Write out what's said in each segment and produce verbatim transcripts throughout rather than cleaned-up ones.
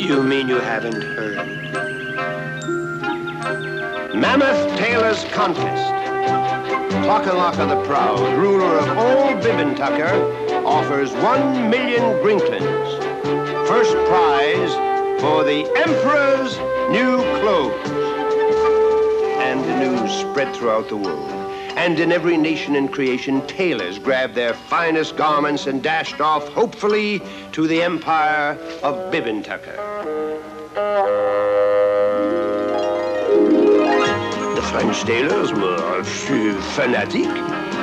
You mean you haven't heard? Mammoth Tailor's Contest. Clock-a-Lock of the Proud, ruler of all Bibbintucker, offers one million Grinklins. First prize for the Emperor's new clothes. And the news spread throughout the world. And in every nation in creation, tailors grabbed their finest garments and dashed off, hopefully, to the empire of Bibbintucker. The French tailors were fanatic.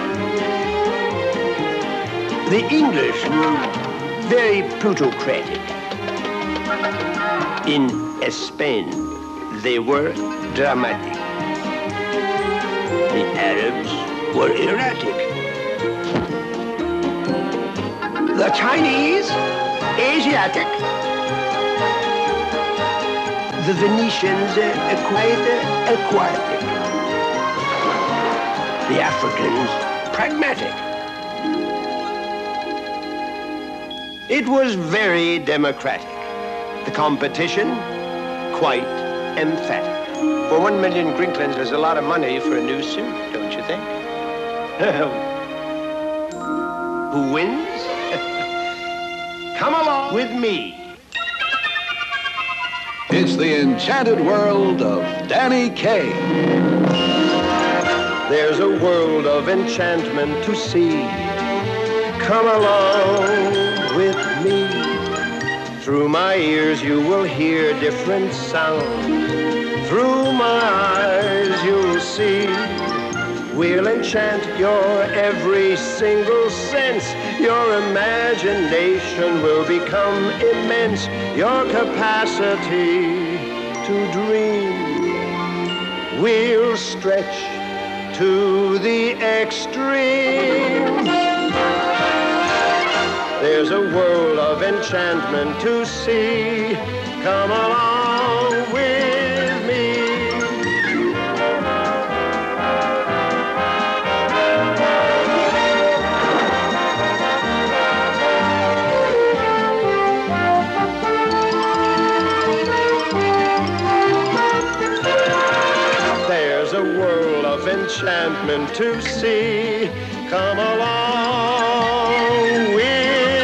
The English were very plutocratic. In Spain, they were dramatic. The Arabs were erratic. The Chinese, Asiatic. The Venetians, uh, quite uh, aquatic. The Africans, pragmatic. It was very democratic. The competition, quite emphatic. For one million Grinklins, there's a lot of money for a new suit, don't you think? Who wins? Come along with me. It's the enchanted world of Danny Kaye. There's a world of enchantment to see. Come along with me. Through my ears you will hear different sounds. Through my eyes you'll see. We'll enchant your every single sense. Your imagination will become immense. Your capacity to dream will stretch to the extreme. There's a world of enchantment to see. Come along with me. There's a world of enchantment to see. Come along with me.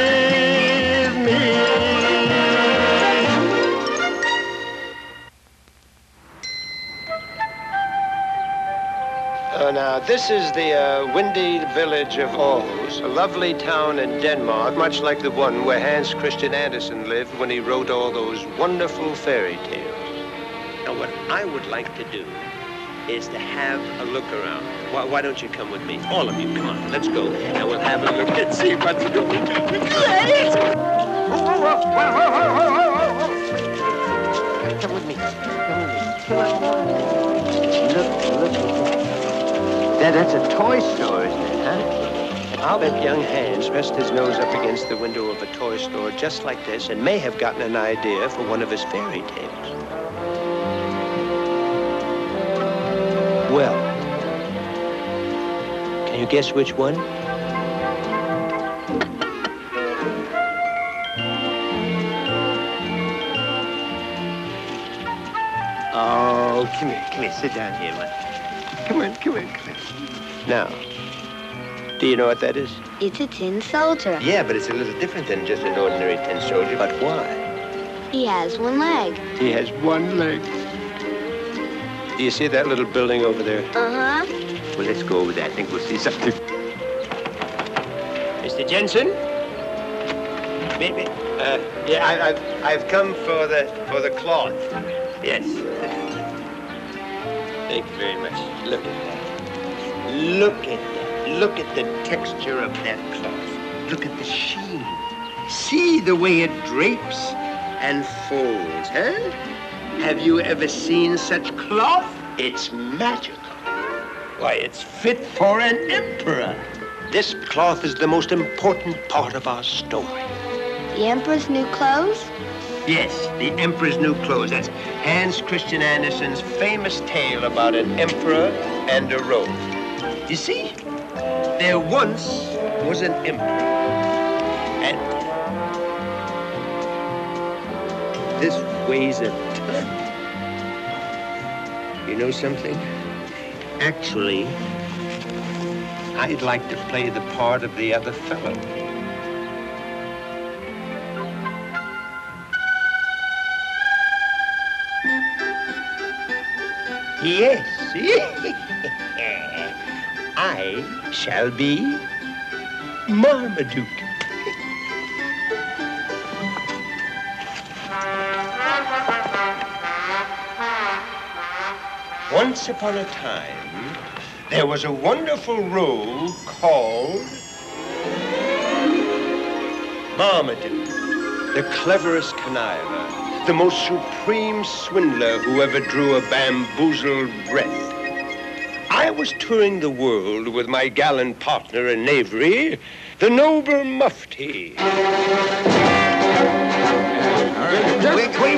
Uh, now, this is the uh, windy village of Aarhus, a lovely town in Denmark, much like the one where Hans Christian Andersen lived when he wrote all those wonderful fairy tales. Now, what I would like to do is to have a look around. Why, why don't you come with me? All of you, come on, let's go. And we'll have a look and see what's going on. Come with me. Come with me. Come on. Look, look at that. That, that's a toy store, isn't it, huh? I'll bet young Hans rested his nose up against the window of a toy store just like this and may have gotten an idea for one of his fairy tales. Well, can you guess which one? Oh, come here, come here, sit down here, man. Come on, come on, come on. Now, do you know what that is? It's a tin soldier. Yeah, but it's a little different than just an ordinary tin soldier. But why? He has one leg. He has one leg. Do you see that little building over there? Uh-huh. Well, let's go over there. I think we'll see something. Mister Jensen? Maybe. Uh, yeah, I, I've I've come for the for the cloth. Yes. Thank you very much. Look at that. Look at that. Look at the texture of that cloth. Look at the sheen. See the way it drapes and folds, huh? Have you ever seen such cloth? It's magical. Why, it's fit for an emperor. This cloth is the most important part of our story. The Emperor's new clothes? Yes, the Emperor's new clothes. That's Hans Christian Andersen's famous tale about an emperor and a robe. You see, there once was an emperor. And this weighs a ton. You know something? Actually, I'd like to play the part of the other fellow. Yes. I shall be Marmaduke. Once upon a time, there was a wonderful role called Marmaduke, the cleverest conniver, the most supreme swindler who ever drew a bamboozled breath. I was touring the world with my gallant partner in knavery, the noble Mufti. Wait, wait,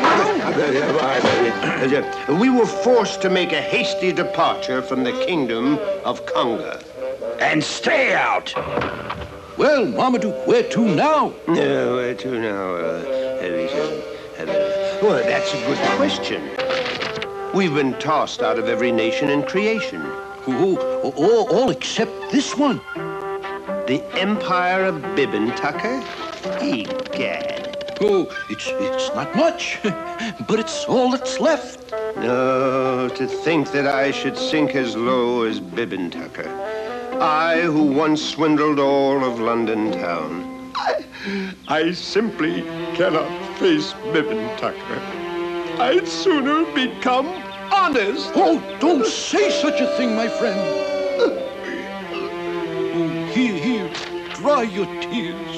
we were forced to make a hasty departure from the kingdom of Conga. And stay out! Well, Marmaduke, where to now? No, where to now? Uh, uh, uh, well, that's a good question. We've been tossed out of every nation in creation. Oh, all, all except this one. The Empire of Bibbin Tucker? Egad. Oh, it's, it's not much, but it's all that's left. No, to think that I should sink as low as Bibbin Tucker. I, who once swindled all of London town. I, I simply cannot face Bibbin Tucker. I'd sooner become honest. Oh, don't say such a thing, my friend. Oh, here, here, dry your tears.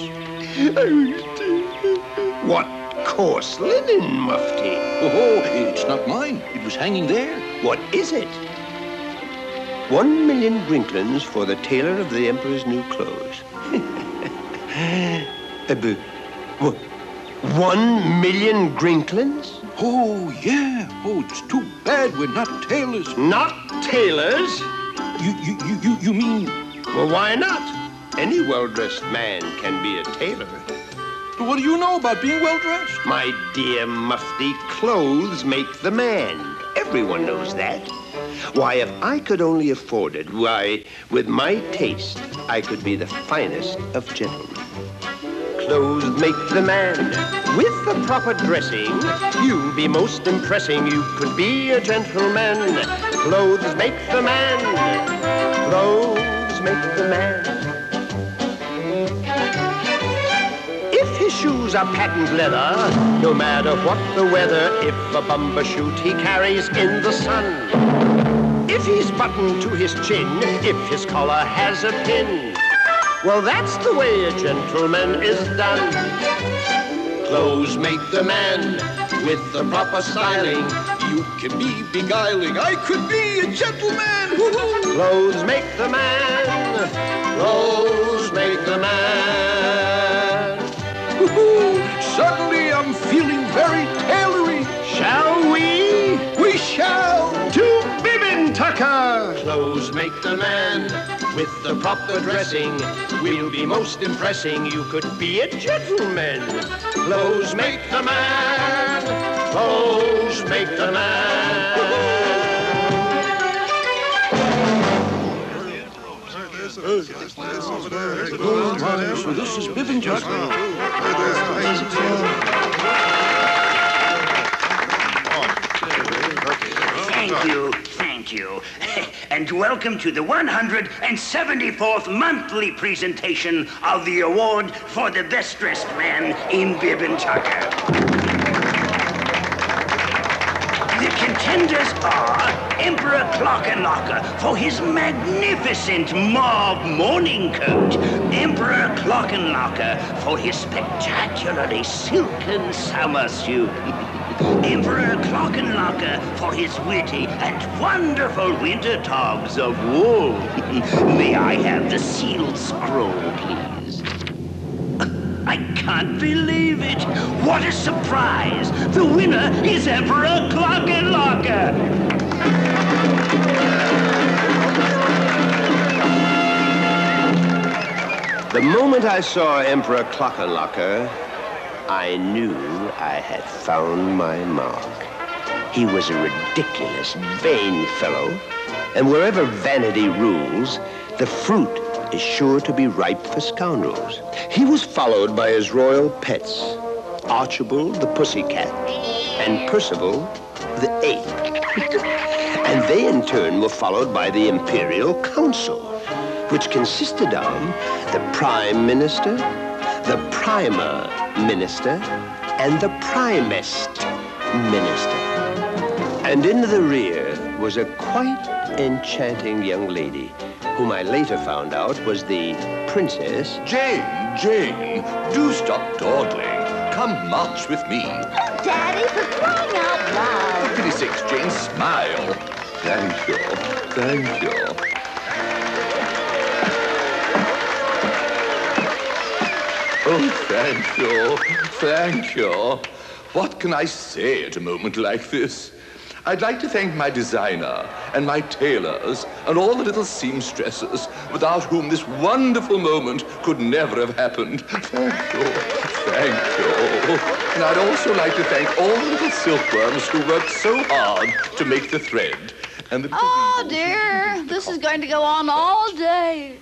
What coarse linen, Mufti? Oh, it's not mine. It was hanging there. What is it? One million grinklins for the tailor of the Emperor's new clothes. uh, but, what? One million grinklins? Oh, yeah. Oh, it's too bad we're not tailors. Not tailors? You, you, you, you, you mean... Well, why not? Any well-dressed man can be a tailor. What do you know about being well-dressed? My dear Mufti, clothes make the man. Everyone knows that. Why, if I could only afford it, why, with my taste, I could be the finest of gentlemen. Clothes make the man. With the proper dressing, you'll be most impressing. You could be a gentleman. Clothes make the man. Clothes make the man. If his shoes are patent leather, no matter what the weather, if a bumbershoot he carries in the sun, if he's buttoned to his chin, if his collar has a pin, well, that's the way a gentleman is done. Clothes make the man. With the proper styling, you can be beguiling. I could be a gentleman. Woo-hoo. Clothes make the man. Clothes make the man. Woo-hoo. Suddenly I'm feeling very tailory. Shall we? We shall. To Bibbin Tucker. Clothes make the man. With the proper dressing, we'll be most impressing. You could Be a gentleman. Clothes make the man. Clothes make the man. So this is Bibbin Tucker. Thank you, thank you. And welcome to the one hundred seventy-fourth monthly presentation of the award for the best dressed man in Bibbin Tucker. The contenders are Emperor Clockenlocker for his magnificent mauve morning coat, Emperor Clockenlocker for his spectacularly silken summer suit, Emperor Clockenlocker for his witty and wonderful winter togs of wool. May I have the sealed scroll, please? I can't believe it. What a surprise. The winner is Emperor Clockenlocker. The moment I saw Emperor Clockenlocker, I knew I had found my mark. He was a ridiculous, vain fellow, and wherever vanity rules, the fruit is sure to be ripe for scoundrels. He was followed by his royal pets, Archibald the pussycat and Percival the ape. And they in turn were followed by the imperial council, which consisted of the prime minister, the primer minister, and the primest minister. And in the rear was a quite enchanting young lady, whom I later found out was the Princess... Jane, Jane, do stop dawdling. Come march with me. Daddy, for crying out loud. For pity's sakes, Jane, smile. Thank you, thank you. Oh, thank you, thank you. What can I say at a moment like this? I'd like to thank my designer and my tailors and all the little seamstresses without whom this wonderful moment could never have happened. Thank you, thank you. And I'd also like to thank all the little silkworms who worked so hard to make the thread. And the Oh, dear, this is going to go on all day.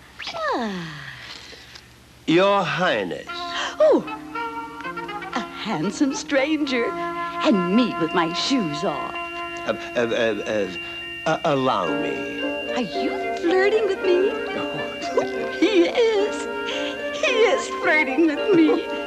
Your Highness. Oh, a handsome stranger, and me with my shoes off. Uh, uh, uh, uh, uh, allow me. Are you flirting with me? He is. He is flirting with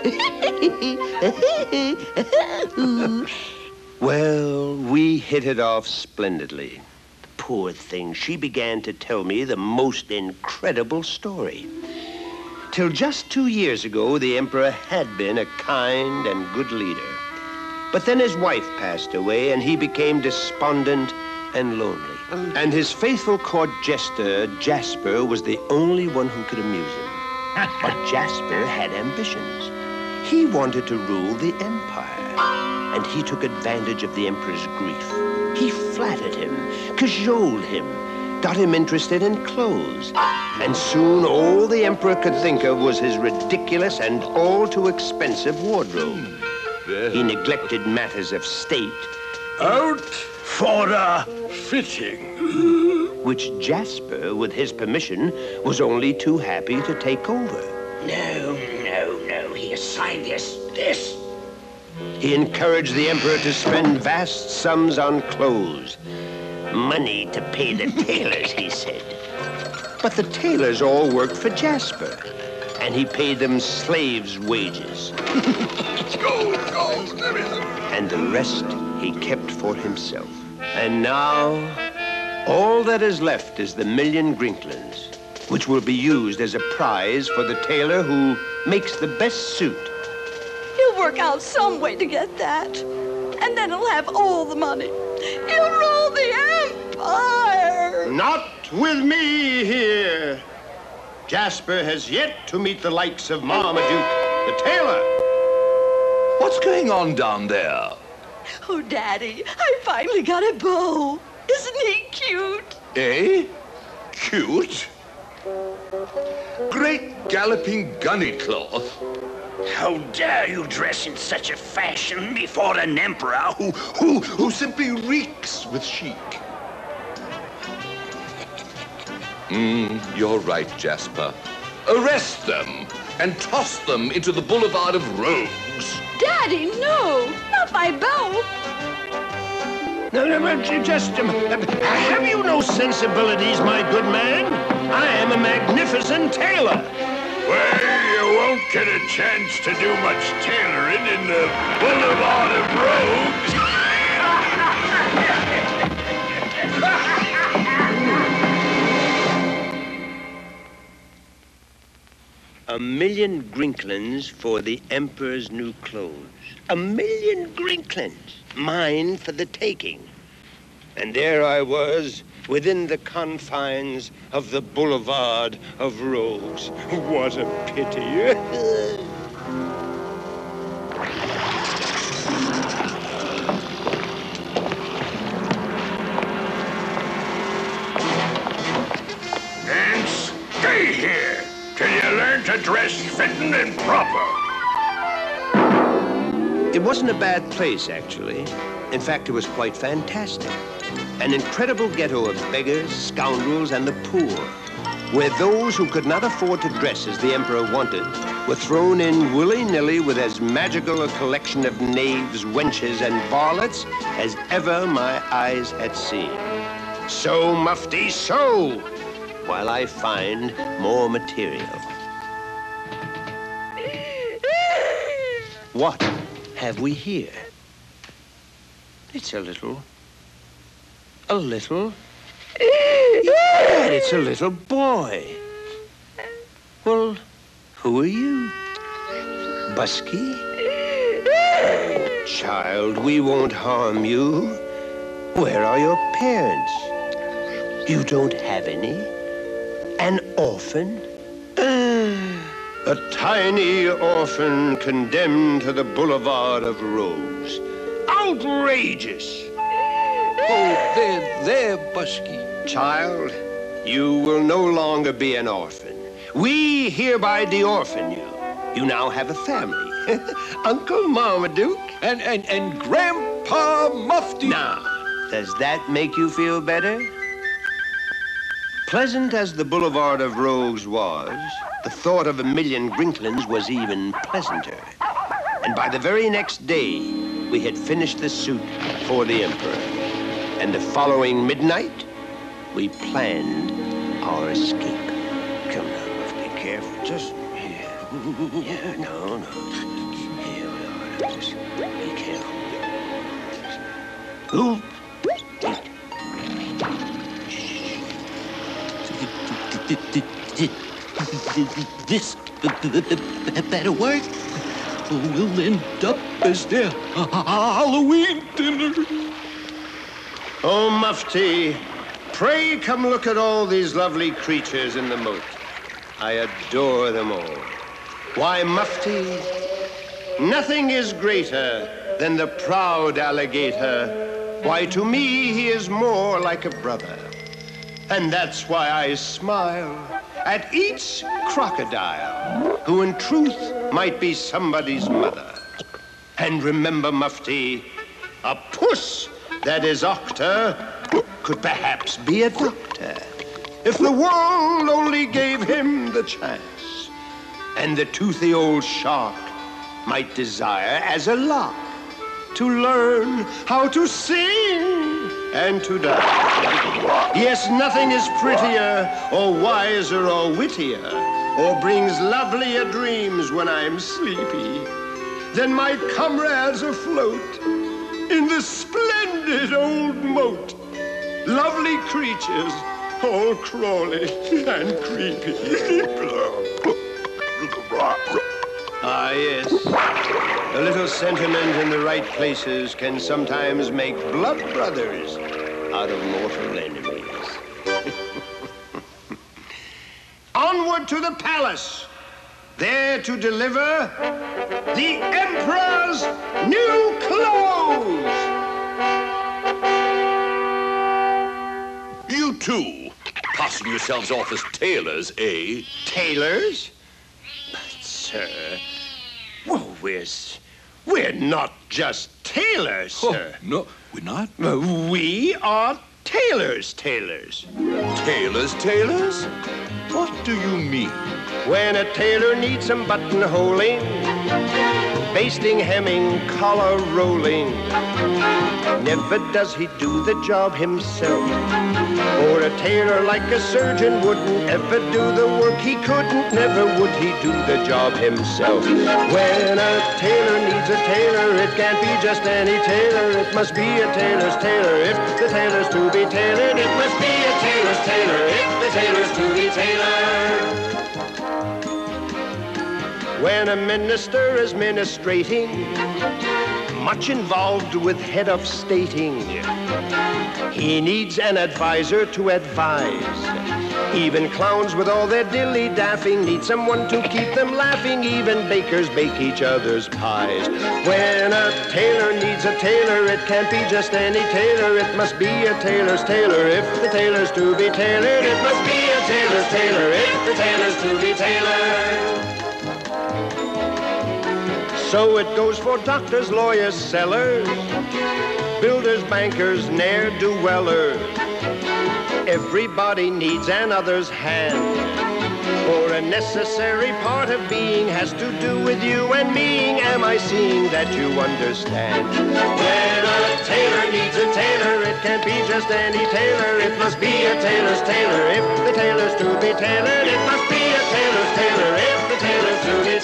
me. Well, we hit it off splendidly. Poor thing, she began to tell me the most incredible story. Till just two years ago, the Emperor had been a kind and good leader. But then his wife passed away, and he became despondent and lonely. And his faithful court jester, Jasper, was the only one who could amuse him. But Jasper had ambitions. He wanted to rule the empire, and he took advantage of the Emperor's grief. He flattered him, cajoled him, got him interested in clothes. And soon all the Emperor could think of was his ridiculous and all too expensive wardrobe. He neglected matters of state. Out for a fitting. Which Jasper, with his permission, was only too happy to take over. No, no, no. He assigned this, this. He encouraged the Emperor to spend vast sums on clothes. Money to pay the tailors, he said. But the tailors all worked for Jasper, and he paid them slaves' wages. Go, go, And the rest he kept for himself. And now, all that is left is the million Grinklins, which will be used as a prize for the tailor who makes the best suit. He'll work out some way to get that. And then he'll have all the money. He'll rule the empire. Not with me here. Jasper has yet to meet the likes of Marmaduke, the tailor. What's going on down there? Oh, Daddy, I finally got a beau. Isn't he cute? Eh? Cute? Great galloping gunny cloth. How dare you dress in such a fashion before an emperor who, Who, who simply reeks with chic. Mm, you're right, Jasper. Arrest them and toss them into the boulevard of rogues. Daddy, no, not my beau. No, no, no, just, um, have you no sensibilities, my good man? I am a magnificent tailor. Well, you won't get a chance to do much tailoring in the Boulevard of Rogues. A million Grinklins for the Emperor's new clothes. A million Grinklins, mine for the taking. And there I was, within the confines of the Boulevard of Rogues. What a pity. And stay here till you learn to dress fitting and proper. It wasn't a bad place, actually. In fact, it was quite fantastic. An incredible ghetto of beggars, scoundrels, and the poor, where those who could not afford to dress as the emperor wanted were thrown in willy-nilly with as magical a collection of knaves, wenches, and varlets as ever my eyes had seen. So, Mufti, so, while I find more material. What have we here? It's a little... A little... Yeah, it's a little boy. Well, who are you? Busky? Oh, child, we won't harm you. Where are your parents? You don't have any? An orphan? A tiny orphan condemned to the boulevard of rogues. Outrageous! Oh, there, there, Busky. Child, you will no longer be an orphan. We hereby de-orphan you. You now have a family. Uncle Marmaduke. And, and, and Grandpa Mufti. Now, does that make you feel better? Pleasant as the Boulevard of Rogues was, the thought of a million Grinklins was even pleasanter. And by the very next day, we had finished the suit for the Emperor. And the following midnight, we planned our escape. Come now, Mufti, be careful. Just here. Yeah, no, no. Here we are. Just be careful. Ooh. This better work. We'll end up as their Halloween dinner. Oh, Mufti, pray come look at all these lovely creatures in the moat. I adore them all. Why, Mufti, nothing is greater than the proud alligator. Why, to me, he is more like a brother. And that's why I smile at each crocodile, who in truth might be somebody's mother. And remember, Mufti, a puss that is octa could perhaps be a doctor, if the world only gave him the chance. And the toothy old shark might desire as a lark to learn how to sing and to dance. Yes, nothing is prettier or wiser or wittier or brings lovelier dreams when I'm sleepy than my comrades afloat in the splendid old moat. Lovely creatures, all crawly and creepy. Ah, yes. A little sentiment in the right places can sometimes make blood brothers out of mortal enemies. Onward to the palace, there to deliver the Emperor's new clothes! You two, passing yourselves off as tailors, eh? Tailors? But, sir, well, we're, we're not just tailors, sir. Oh, no, we're not? Uh, We are tailors, tailors. Tailors, tailors? What do you mean? When a tailor needs some buttonholing, basting, hemming, collar rolling, never does he do the job himself. Or a tailor like a surgeon wouldn't ever do the work he couldn't, never would he do the job himself. When a tailor needs a tailor, it can't be just any tailor, it must be a tailor's tailor. If the tailor's to be tailored, it must be a tailor's tailor. If the tailor's to be tailored. When a minister is ministrating, much involved with head of stating, he needs an advisor to advise. Even clowns with all their dilly-daffing need someone to keep them laughing. Even bakers bake each other's pies. When a tailor needs a tailor, it can't be just any tailor. It must be a tailor's tailor. If the tailor's to be tailored, it must be a tailor's tailor. If the tailor's to be tailored. So it goes for doctors, lawyers, sellers, builders, bankers, ne'er-do-wellers. Everybody needs another's hand, for a necessary part of being has to do with you and me. Am I seeing that you understand? When a tailor needs a tailor, it can't be just any tailor. It must be a tailor's tailor. If the tailor's to be tailored, it must be a tailor's tailor. If the tailor's to be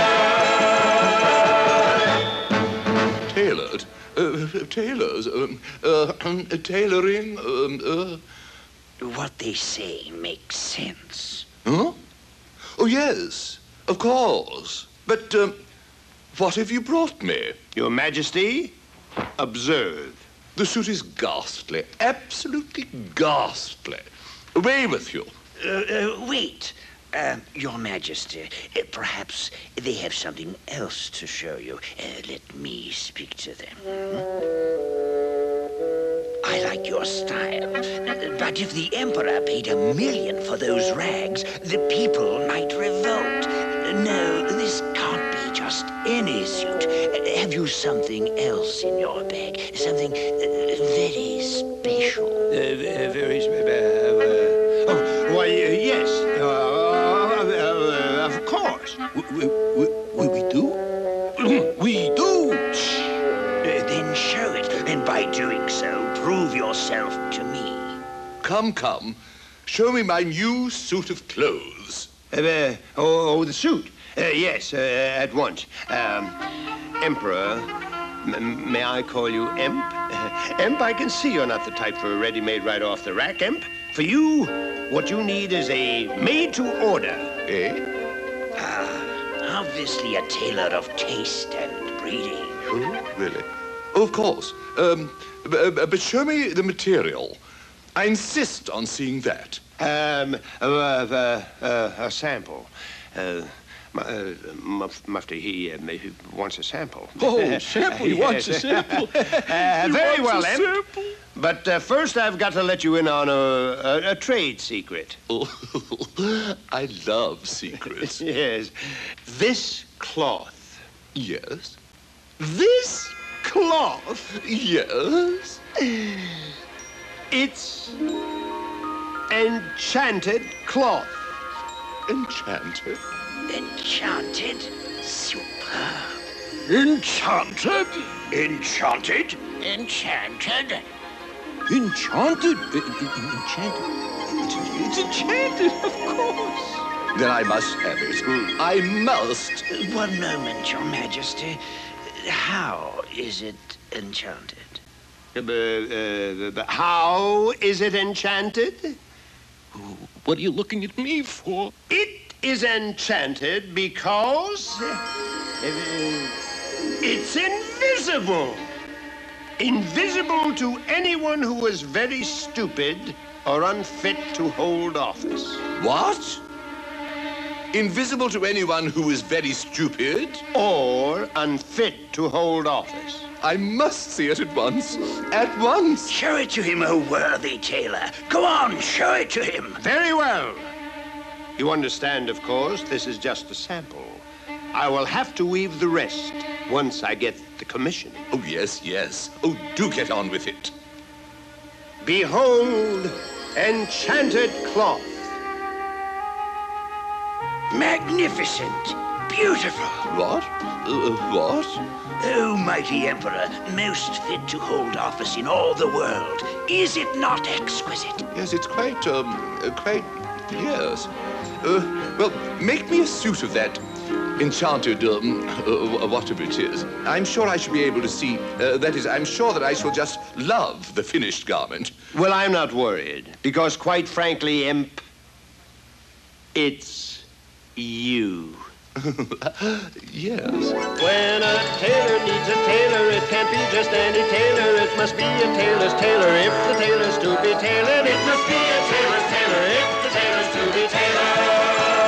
tailored. Tailored? Uh, tailors? Um, uh, tailoring? Um, uh... What they say makes sense. Huh? Oh, yes, of course. But, um, what have you brought me? Your Majesty, observe. The suit is ghastly, absolutely ghastly. Away with you. Uh, uh, wait, uh, Your Majesty. Uh, perhaps they have something else to show you. Uh, let me speak to them. I like your style, but if the Emperor paid a million for those rags, the people might revolt. No, this can't be just any suit. Have you something else in your bag? Something uh, very special? Uh, very special. Uh, oh, why, uh, yes. Uh, uh, of course. We, we, we, we do? We do! Shh. Uh, then show it, and by doing so, prove yourself to me. Come, come. Show me my new suit of clothes. Uh, uh, oh, oh, the suit. Uh, yes, uh, at once. Um, Emperor, m may I call you Emp? Uh, Emp, I can see you're not the type for a ready-made right off the rack, Emp. For you, what you need is a made-to-order. Eh? Ah, obviously a tailor of taste and breeding. Oh, really? Oh, of course. Um, b but show me the material. I insist on seeing that. Um, uh, uh, uh, a sample. Uh, uh, Muf Mufti, he, uh, he wants a sample. Oh, sample? He wants a sample? uh, very well, Em. But uh, first I've got to let you in on a, a, a trade secret. Oh, I love secrets. Yes. This cloth. Yes? This cloth? Yes? It's enchanted cloth. Enchanted? Enchanted? Superb. Enchanted? Enchanted? Enchanted? Enchanted? E- e- enchanted? It's, it's enchanted, of course. Then I must have it. I must. One moment, Your Majesty. How is it enchanted? Uh, uh, how is it enchanted? What are you looking at me for? It is enchanted because uh, it's invisible. Invisible to anyone who is very stupid or unfit to hold office. What? Invisible to anyone who is very stupid? Or unfit to hold office. I must see it at once. At once. Show it to him, O worthy tailor. Go on, show it to him. Very well. You understand, of course, this is just a sample. I will have to weave the rest once I get the commission. Oh, yes, yes. Oh, do get on with it. Behold, enchanted cloth. Magnificent. Beautiful. What? Uh, what? O mighty Emperor, most fit to hold office in all the world. Is it not exquisite? Yes, it's quite, um, uh, quite, yes. Uh, well, make me a suit of that enchanted, um, uh, whatever it is. I'm sure I shall be able to see, uh, that is, I'm sure that I shall just love the finished garment. Well, I'm not worried, because quite frankly, Imp, it's you. Yes. When a tailor needs a tailor, it can't be just any tailor. It must be a tailor's tailor. If the tailor's to be tailored, it must be a tailor's tailor. If the tailor's to be tailored.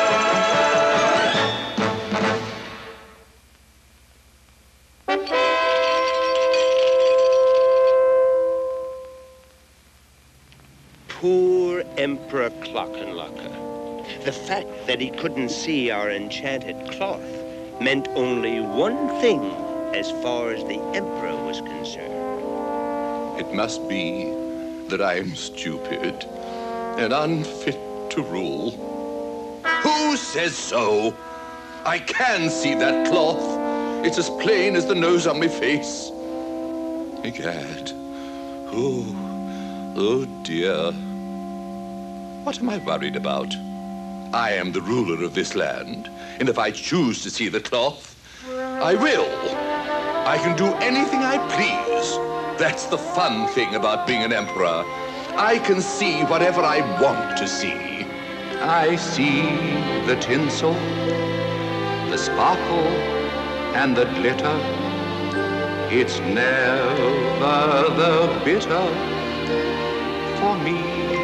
Poor Emperor Clockenlocker. The fact that he couldn't see our enchanted cloth meant only one thing as far as the Emperor was concerned. It must be that I am stupid and unfit to rule. Who says so? I can see that cloth. It's as plain as the nose on my face. Egad. Oh, oh dear. What am I worried about? I am the ruler of this land, and if I choose to see the cloth, I will. I can do anything I please. That's the fun thing about being an emperor. I can see whatever I want to see. I see the tinsel, the sparkle, and the glitter. It's never the bitter for me.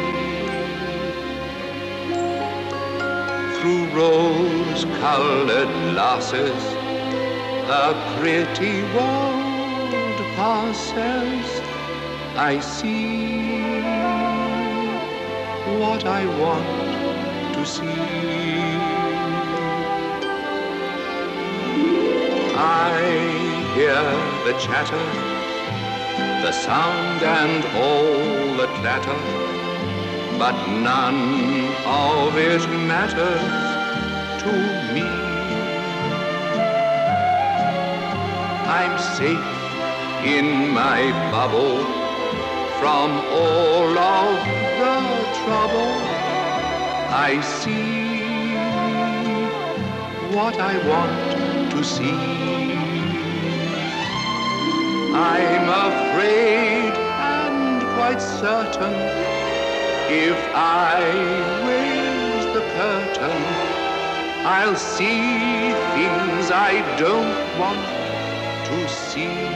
Through rose-colored glasses, a pretty world passes. I see what I want to see. I hear the chatter, the sound and all the clatter, but none of it matters to me. I'm safe in my bubble from all of the trouble. I see what I want to see. I'm afraid and quite certain if I raise the curtain, I'll see things I don't want to see.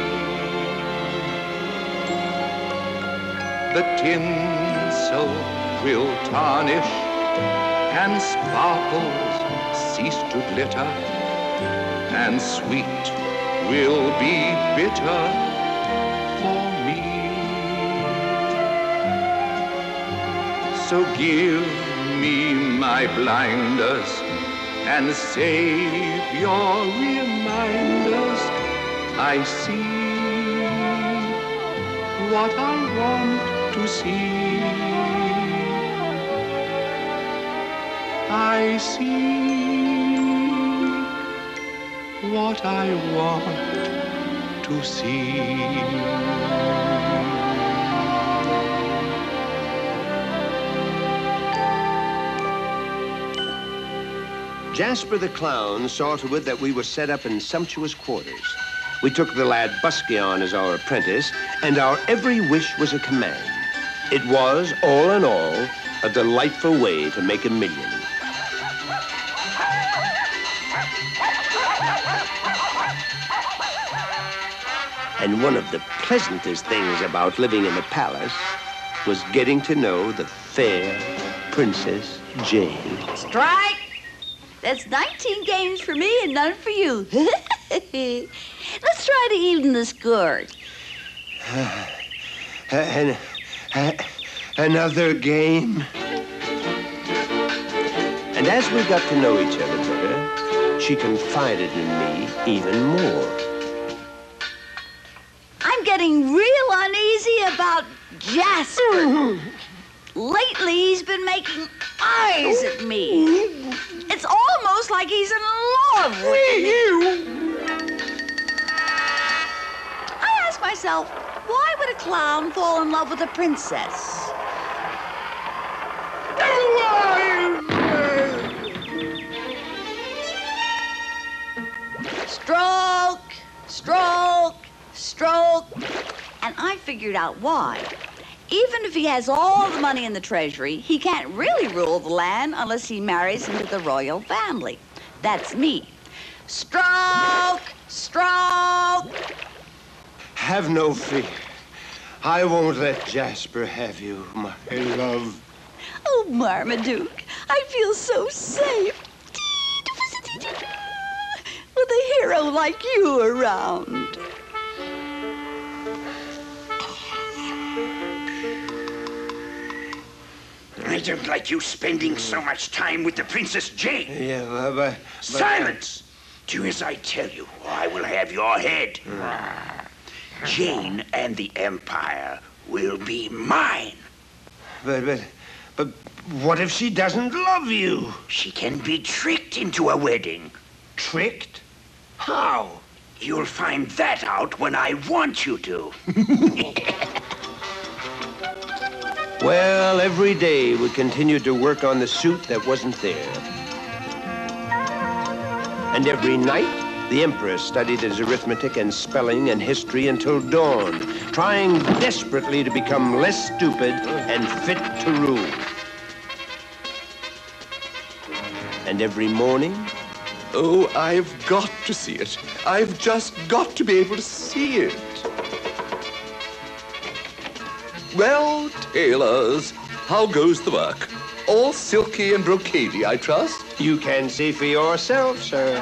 The tinsel will tarnish and sparkles cease to glitter, and sweet will be bitter for me. So give me my blinders and save your reminders. I see what I want to see. I see what I want to see. Jasper the Clown saw to it that we were set up in sumptuous quarters. We took the lad Busquion as our apprentice, and our every wish was a command. It was, all in all, a delightful way to make a million. And one of the pleasantest things about living in the palace was getting to know the fair Princess Jane. Strike! That's nineteen games for me and none for you. Let's try to even the score. Uh, and, uh, another game? And as we got to know each other better, she confided in me even more. I'm getting real uneasy about Jasper. Lately, he's been making eyes at me. It's almost like he's in love with me. I ask myself, why would a clown fall in love with a princess? Stroke, stroke, stroke. And I figured out why. Even if he has all the money in the treasury, he can't really rule the land unless he marries into the royal family. That's me. Stroke, stroke. Have no fear. I won't let Jasper have you, my love. Oh, Marmaduke, I feel so safe. With a hero like you around. I don't like you spending so much time with the Princess Jane. Yeah, but... but Silence! Do as I tell you, or I will have your head. Jane and the Empire will be mine. But, but, but what if she doesn't love you? She can be tricked into a wedding. Tricked? How? You'll find that out when I want you to. Well, every day we continued to work on the suit that wasn't there. And every night, the Emperor studied his arithmetic and spelling and history until dawn, trying desperately to become less stupid and fit to rule. And every morning... Oh, I've got to see it. I've just got to be able to see it. Well, tailors, how goes the work? All silky and brocadey, I trust? You can see for yourself, sir.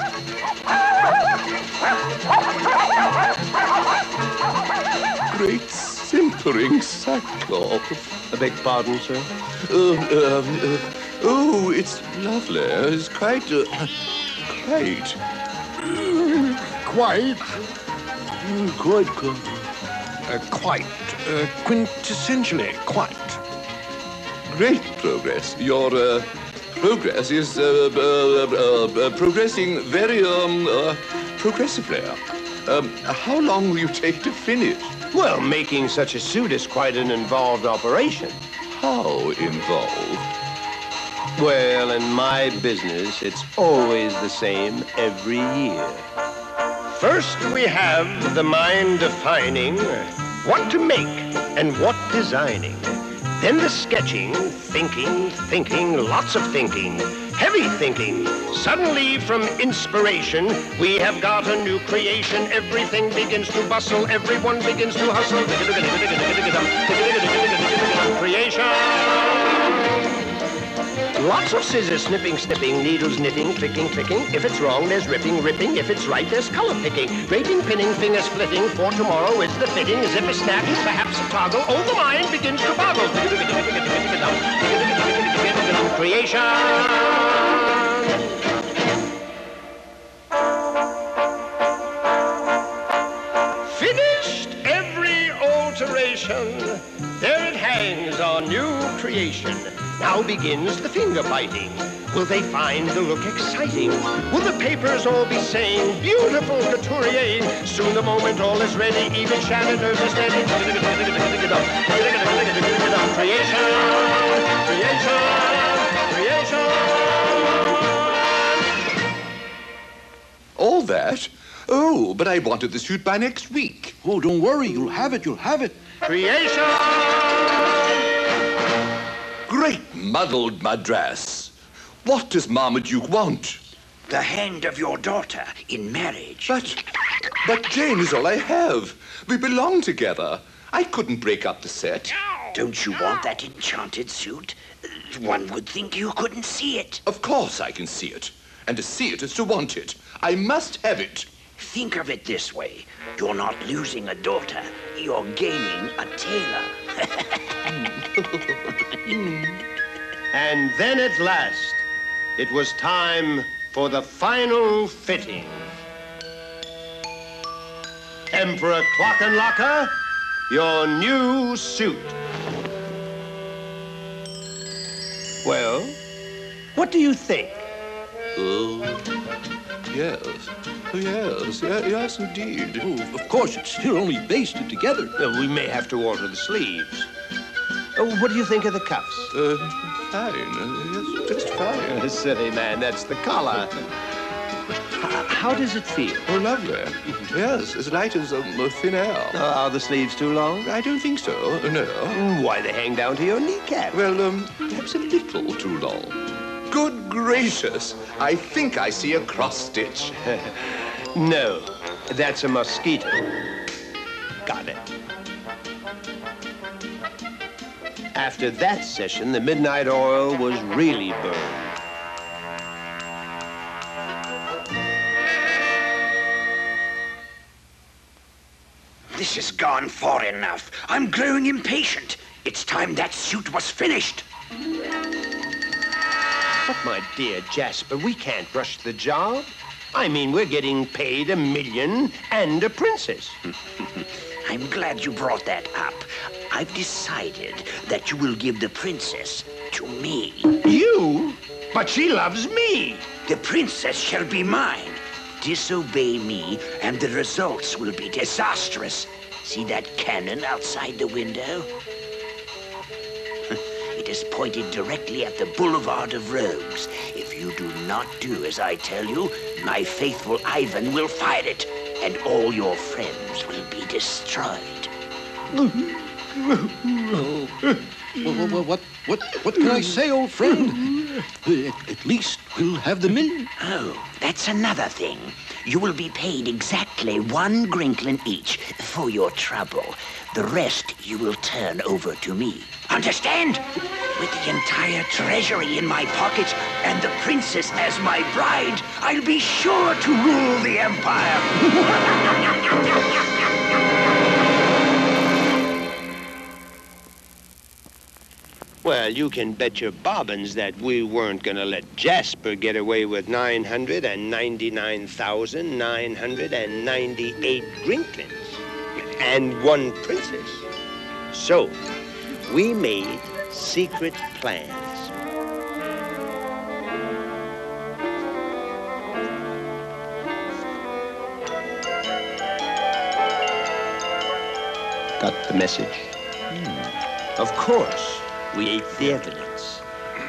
Great simpering Cyclops. I beg pardon, sir? Uh, uh, uh, oh, it's lovely. It's quite, uh, quite. Quite. Mm, Quite. quite. Uh, quite. Uh, quintessentially quite. Great progress. Your uh, progress is uh, uh, uh, uh, progressing very um, uh, progressively. Um, how long will you take to finish? Well, making such a suit is quite an involved operation. How involved? Well, in my business, it's always the same every year. First, we have the mind defining what to make and what designing. Then the sketching, thinking, thinking, lots of thinking, heavy thinking. Suddenly, from inspiration, we have got a new creation. Everything begins to bustle, everyone begins to hustle. Creation! Lots of scissors, snipping, snipping, needles, knitting, clicking, clicking. If it's wrong, there's ripping, ripping. If it's right, there's color picking. Draping, pinning, finger splitting. For tomorrow is the fitting. Zipper snaps, perhaps a toggle. Oh, the mind begins to boggle. Creation! Finished every alteration. There it hangs, our new creation. Now begins the finger biting. Will they find the look exciting? Will the papers all be saying, beautiful couturier? Soon the moment all is ready, even shattered nerves are steady. Creation! Creation! Creation! All that? Oh, but I wanted the suit by next week. Oh, don't worry. You'll have it. You'll have it. Creation! Great muddled Madras. What does Marmaduke want? The hand of your daughter in marriage. But, but Jane is all I have. We belong together. I couldn't break up the set. Don't you want that enchanted suit? One would think you couldn't see it. Of course I can see it. And to see it is to want it. I must have it. Think of it this way. You're not losing a daughter. You're gaining a tailor. And then at last, it was time for the final fitting. Emperor Clockenlocker, your new suit. Well, what do you think? Oh, yes. Oh, yes. Ye- yes, indeed. Oh, of course, it's still only basted together. Uh, we may have to alter the sleeves. Uh, what do you think of the cuffs? Uh, fine. Uh, yes, just fine. Silly man, that's the collar. H- how does it feel? Oh, lovely. Yes, as light as um, thin air. Uh, are the sleeves too long? I don't think so. No. Mm, Why, they hang down to your kneecap. Well, um, perhaps a little too long. Good gracious! I think I see a cross stitch. No, that's a mosquito. Got it. After that session, the midnight oil was really burned. This has gone far enough. I'm growing impatient. It's time that suit was finished. But my dear Jasper, we can't rush the job. I mean, we're getting paid a million and a princess. I'm glad you brought that up. I've decided that you will give the princess to me. You? But she loves me. The princess shall be mine. Disobey me, and the results will be disastrous. See that cannon outside the window? It is pointed directly at the Boulevard of Rogues. If you do not do as I tell you, my faithful Ivan will fire it, and all your friends will be destroyed. What, what, what, what can I say, old friend? At, at least we'll have the million. Oh, that's another thing. You will be paid exactly one Grinklin each for your trouble. The rest you will turn over to me. Understand? With the entire treasury in my pocket and the princess as my bride, I'll be sure to rule the empire. Well, you can bet your bobbins that we weren't going to let Jasper get away with nine hundred ninety-nine thousand nine hundred ninety-eight Grinklins and one princess. So, we made secret plans. Got the message? Hmm. Of course. We ate the evidence.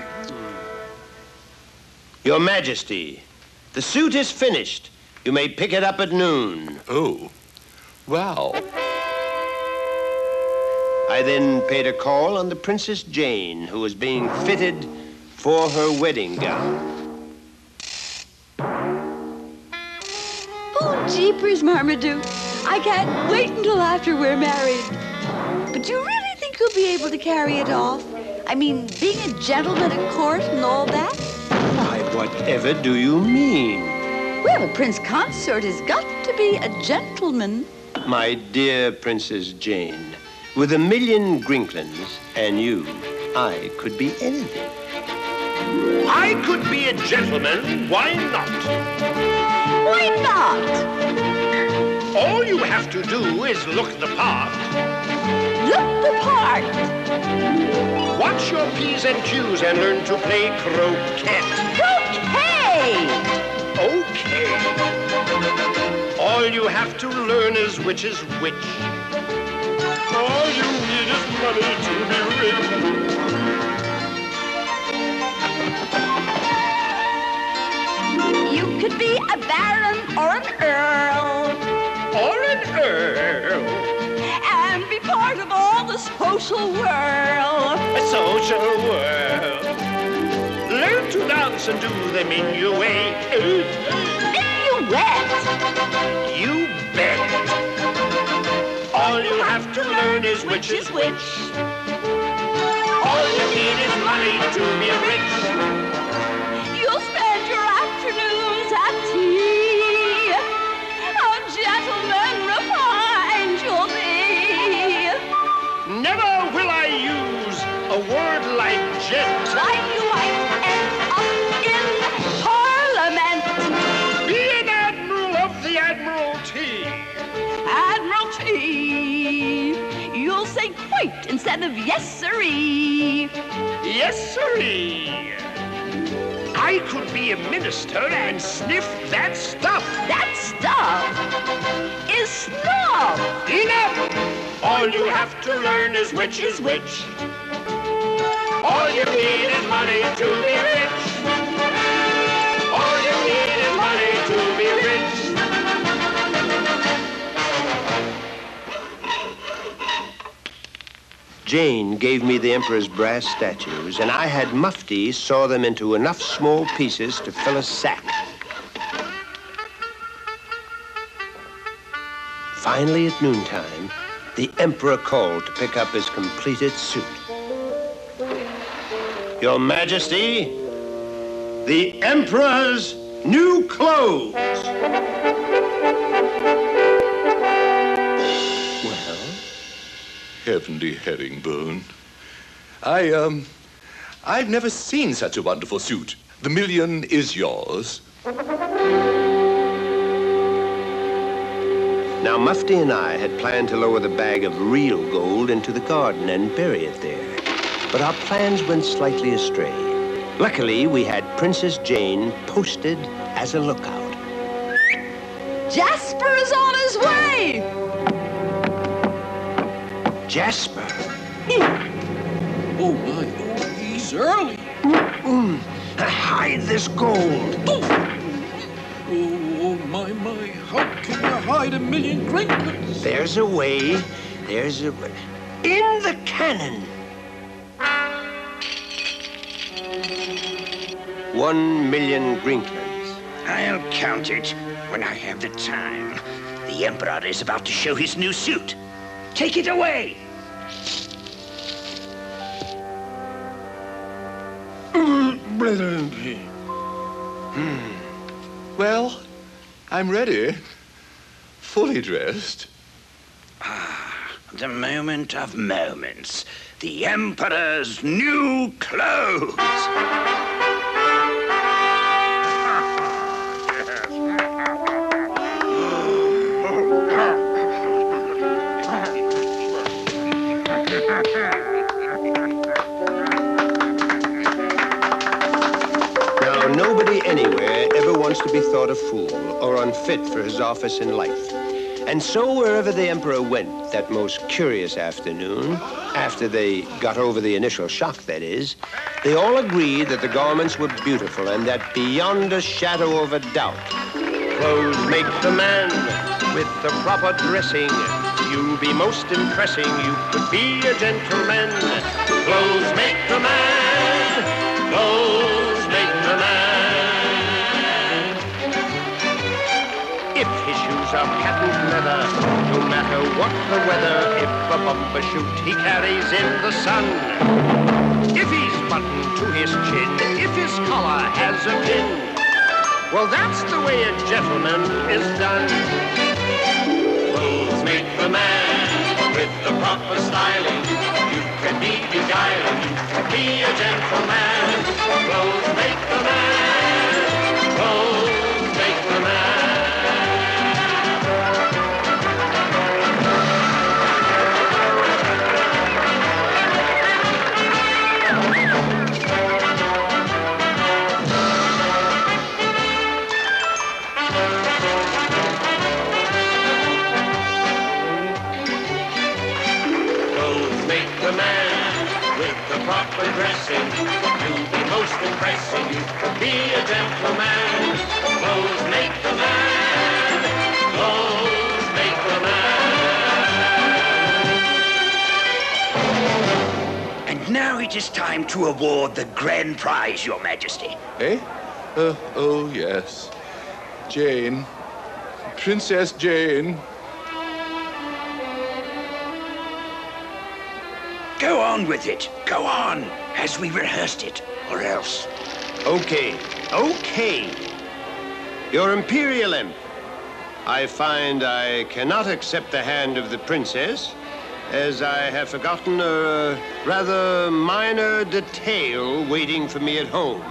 Your Majesty, the suit is finished. You may pick it up at noon. Oh, wow. I then paid a call on the Princess Jane, who was being fitted for her wedding gown. Oh, jeepers, Marmaduke. I can't wait until after we're married. But you really think you'll be able to carry it off? I mean, being a gentleman at court and all that? Why, whatever do you mean? Well, a prince consort has got to be a gentleman. My dear Princess Jane, with a million Grinklins and you, I could be anything. I could be a gentleman. Why not? Why not? All you have to do is look the part. Look the part. Watch your P's and Q's and learn to play croquet. Croquet! Okay. All you have to learn is which is which. All you need is money to be rich. You could be a baron or an earl. Or an earl. And be part of all the social world. A social world. Learn to dance and do the minuet. Minuet? You bet. All you have to learn is which is which. All you need is money to be rich. You'll spend your afternoons at tea. A gentleman refined you'll be. Never will I use a word like gent. Like you might end up in Parliament. Be an admiral of the Admiralty. Admiralty. You'll say quite instead of yes, sirree. Yes, sirree. I could be a minister and sniff that stuff. That stuff is snuff. Enough! All you have to learn is which is which. All you need is money to be rich. All you need is money to be rich. Jane gave me the Emperor's brass statues, and I had Mufti saw them into enough small pieces to fill a sack. Finally, at noontime, the Emperor called to pick up his completed suit. Your Majesty, the Emperor's new clothes. Well? Heavenly herringbone. I, um, I've never seen such a wonderful suit. The million is yours. Now, Mufti and I had planned to lower the bag of real gold into the garden and bury it there. But our plans went slightly astray. Luckily, we had Princess Jane posted as a lookout. Jasper is on his way! Jasper? Oh, my. Oh, he's early. Mm. Hide this gold. Oh, oh, my, my. How can you hide a million Grinklins? There's a way. There's a way. In the cannon. One million Grinklins. I'll count it when I have the time. The Emperor is about to show his new suit. Take it away. Hmm. Well, I'm ready. Fully dressed. Ah, the moment of moments. The Emperor's new clothes. Now, nobody anywhere ever wants to be thought a fool or unfit for his office in life. And so wherever the Emperor went that most curious afternoon, after they got over the initial shock, that is, they all agreed that the garments were beautiful and that beyond a shadow of a doubt, clothes make the man. With the proper dressing, you'll be most impressing. You could be a gentleman. Clothes make the man. Clothes make the man. If his shoes are patent leather, no matter what the weather, if a bumper shoot he carries in the sun, if he's buttoned to his chin, if his collar has a pin, well, that's the way a gentleman is done. Clothes make the man. With the proper styling, you can be beguiling. You can be a gentleman. Clothes make the man. Clothes make the man. Proper dressing, you'll be most impressing. You can be a gentleman. Clothes make the man. Clothes make the man. And now it is time to award the grand prize, Your Majesty. Eh? Uh, oh, yes. Jane. Princess Jane. Go on with it. Go on, as we rehearsed it, or else. Okay, okay. Your Imperial Emp, I find I cannot accept the hand of the princess, as I have forgotten a rather minor detail waiting for me at home.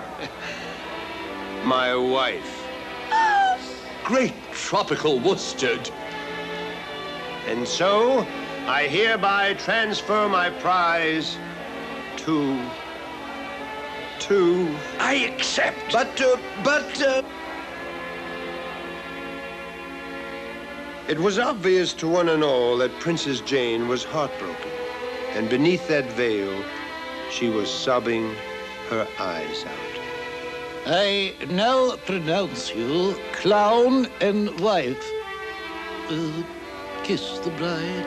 My wife. Great tropical worsted. And so, I hereby transfer my prize to... to... I accept. But, uh, but, uh... It was obvious to one and all that Princess Jane was heartbroken. And beneath that veil, she was sobbing her eyes out. I now pronounce you clown and wife. Uh, kiss the bride.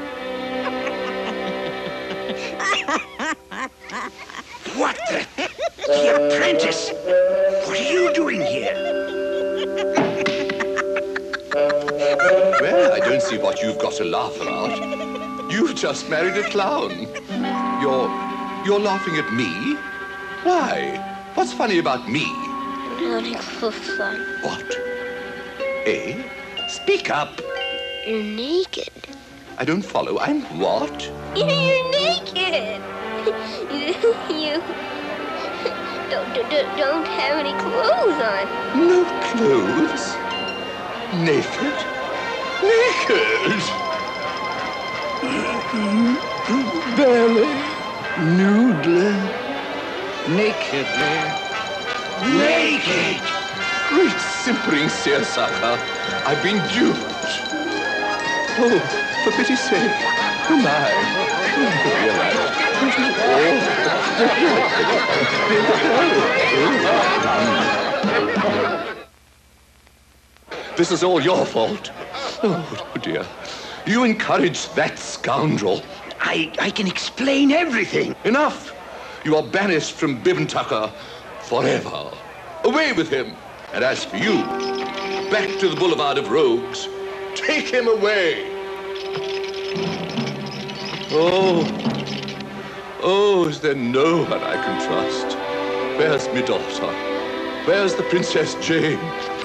What the? The apprentice? What are you doing here? Well, I don't see what you've got to laugh about. You've just married a clown. You're... you're laughing at me? Why? What's funny about me? Nothing for fun. What? Eh? Speak up. You're naked. I don't follow. I'm what? You're naked. You, you don't, don't, don't have any clothes on. No clothes? Naked? Naked! Barely. Nudely. Nakedly. Naked! Great simpering seersucker. I've been duped. Oh, for pity's sake. Oh, my. This is all your fault. Oh, dear. You encouraged that scoundrel. I, I can explain everything. Enough! You are banished from Bibbintucker forever. Away with him. And as for you, back to the Boulevard of Rogues. Take him away. Oh, oh, is there no one I can trust? Where's my daughter? Where's the Princess Jane?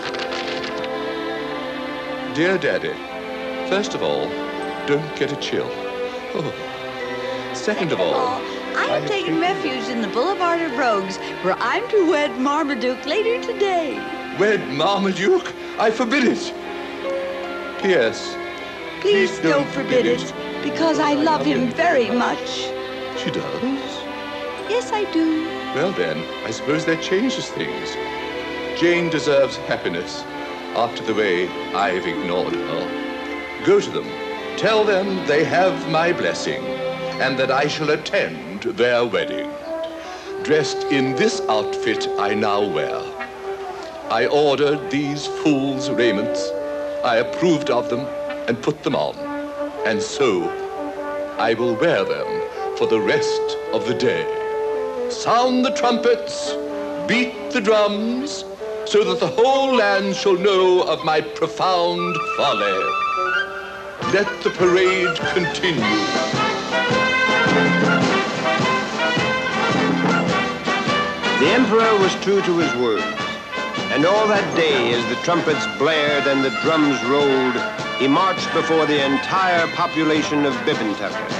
Dear Daddy, first of all, don't get a chill. Oh. Second of all, I am taking refuge in the Boulevard of Rogues, where I'm to wed Marmaduke later today. Wed Marmaduke? I forbid it. P S Please, Please don't, don't forbid it, it, because I love him very much. She does? Yes, I do. Well then, I suppose that changes things. Jane deserves happiness after the way I've ignored her. Go to them. Tell them they have my blessing and that I shall attend their wedding. Dressed in this outfit I now wear. I ordered these fools' raiments. I approved of them and put them on. And so, I will wear them for the rest of the day. Sound the trumpets, beat the drums, so that the whole land shall know of my profound folly. Let the parade continue. The Emperor was true to his word. And all that day, as the trumpets blared and the drums rolled, he marched before the entire population of Bibbintucker.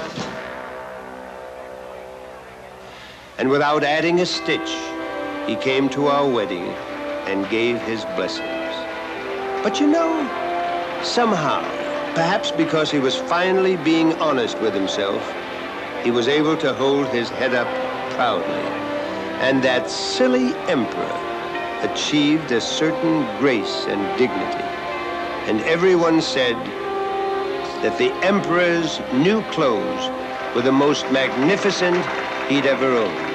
And without adding a stitch, he came to our wedding and gave his blessings. But you know, somehow, perhaps because he was finally being honest with himself, he was able to hold his head up proudly. And that silly emperor achieved a certain grace and dignity. And everyone said that the emperor's new clothes were the most magnificent he'd ever owned.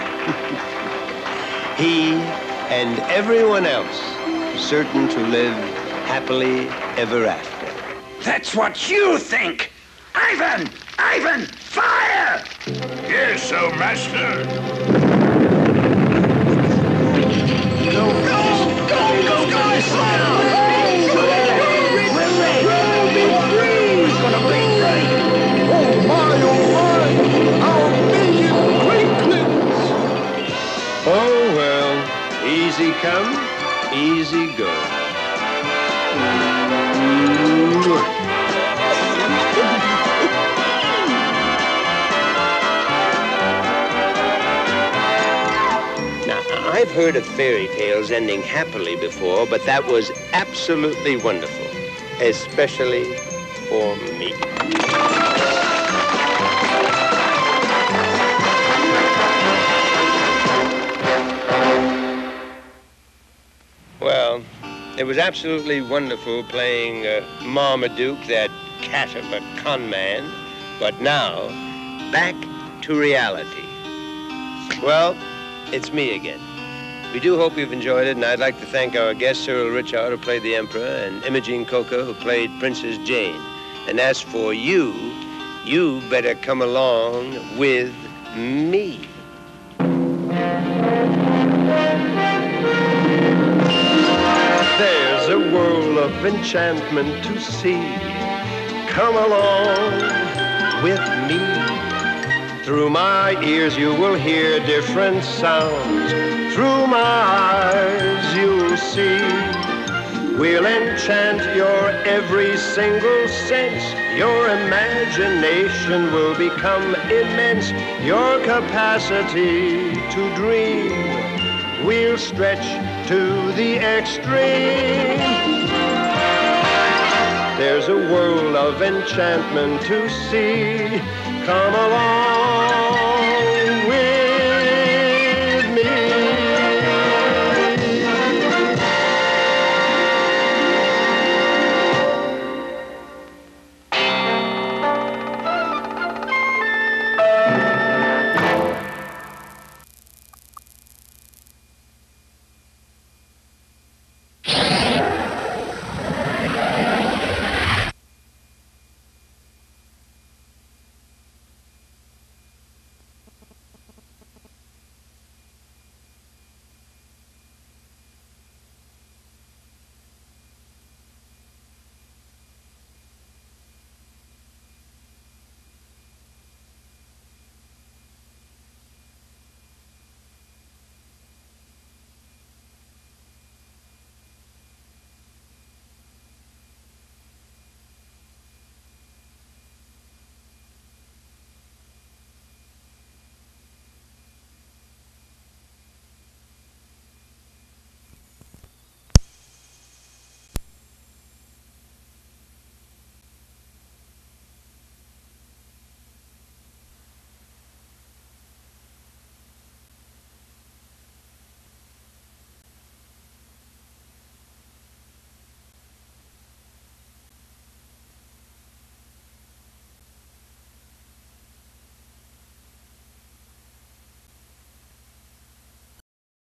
He and everyone else was certain to live happily ever after. That's what you think! Ivan! Ivan! Fire! Yes, oh, master. Go, go, go, go, guys! Fire! We're ready! We're gonna be free! Oh, my, oh, my! Our million Grinklins! Oh, well, easy come, easy go. Now, I've heard of fairy tales ending happily before, but that was absolutely wonderful, especially for me. Well, it was absolutely wonderful playing uh, Marmaduke, that cat of a con man. But now, back to reality. Well, it's me again. We do hope you've enjoyed it, and I'd like to thank our guest, Cyril Ritchard, who played the Emperor, and Imogene Coca, who played Princess Jane. And as for you, you better come along with me. There's a world of enchantment to see. Come along with me. Through my ears you will hear different sounds. Through my eyes you'll see. We'll enchant your every single sense. Your imagination will become immense. Your capacity to dream we'll stretch to the extreme. There's a world of enchantment to see. Come along.